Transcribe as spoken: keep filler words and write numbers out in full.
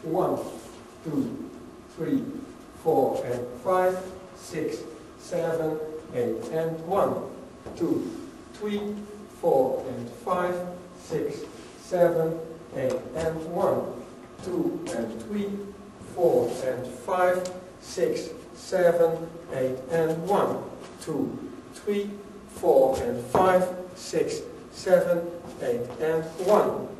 one, two, three, four, and five, six, seven, eight, and one, two, three, four, and five, six, seven, eight, and one, two, and three, four, and five, six, seven, eight, and one, two, three, four, and five, six, seven, eight, and one.